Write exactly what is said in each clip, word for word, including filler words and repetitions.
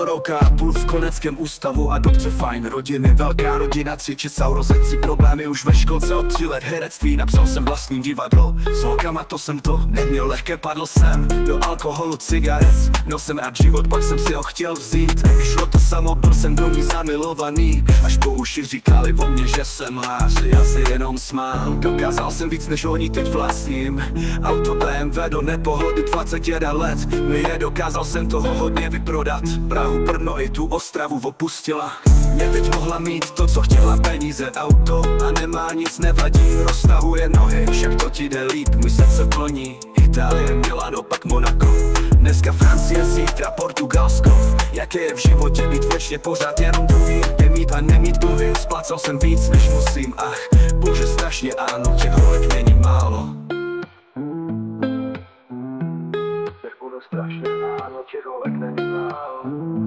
Do roka a půl v koneckém ústavu, adopce fajn rodiny, velká rodina, tři či sourozenci, problémy už ve školce od tří let, herectví, napsal jsem vlastní divadlo, s holkama to jsem to neměl lehké, padl jsem do alkoholu, cigaret, měl jsem rád život, pak jsem si ho chtěl vzít, šlo to samo, byl jsem do ní zamilovaný, až po uši říkali o mně, že jsem lář, já si jenom smál, dokázal jsem víc než oni teď vlastním, auto bé em vé do nepohody, dvacet jedna let, mi je dokázal jsem toho hodně vyprodat, Prahu, Brno i tu Ostravu opustila, mě teď mohla mít to, co chtěla, peníze, auto a nemá nic, nevadí, roztahuje nohy, však to ti jde líp, můj srdce plní, Itálie, Milano, pak Monako, dneska Francie, zítra Portugalsko, jaké je v životě být věčně pořád jenom druhý, je mít a nemít dluhy, splácal jsem víc než musím, ach, bože strašně ano, těch holek není málo. Strašně málo, těch holek není málo.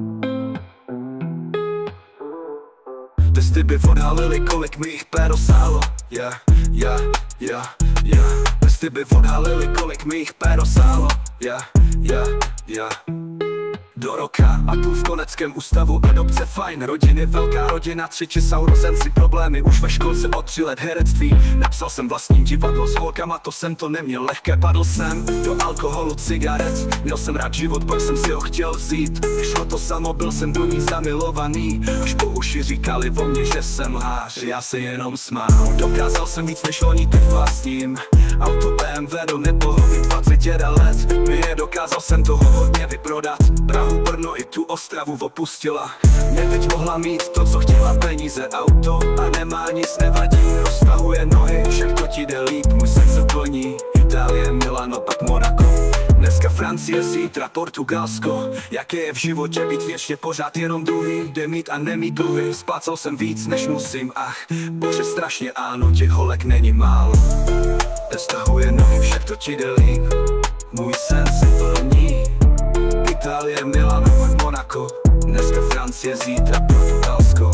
Testy by odhalily, kolik mi jich péro sálo. Ja, ja, ja, ja. Testy by odhalily, kolik mi jich péro sálo. Ja, ja, ja. Do roka a půl v koneckém ústavu, adopce fajn rodiny, velká rodina, tři či sourozenci, problémy už ve školce od tři let, herectví, napsal jsem vlastní divadlo, s holkama to jsem to neměl lehké, padl jsem do alkoholu, cigaret, měl jsem rád život, pak jsem si ho chtěl vzít, šlo to samo, byl jsem do ní zamilovaný, až po uši říkali o mně, že jsem lhář, já se jenom smál, dokázal jsem víc než oni teď vlastním, auto bé em vé do nepohody, dvacet jedna let, mi je dokázal jsem toho hodně vyprodat, Prahu, Brno i tu Ostravu opustila, mě teď mohla mít to, co chtěla, peníze, auto a nemá nic, nevadí, roztahuje nohy, však to ti jde líp, můj srdce plní, Itálie, Milano, pak Monako, dneska Francie, zítra Portugalsko, jaké je v životě být věčně pořád jenom druhý, jde mít a nemít dluhy, splácal jsem víc než musím, ach, bože strašně ano, těch holek není málo, roztahuje nohy, však to ti jde líp, můj sen se plní, Itálie, Milano, pak Monako, dneska Francie, zítra Portugalsko.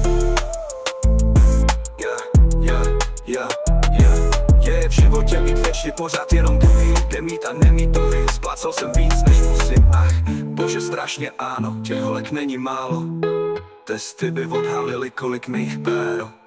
Ja, ja, ja, ja. Je v životě být věčně pořád jenom druhý, jde mít a nemít dluhy, splácal jsem víc než musím, ach, bože strašně ano, těch holek není málo, testy by odhalily, kolik mi jich péro.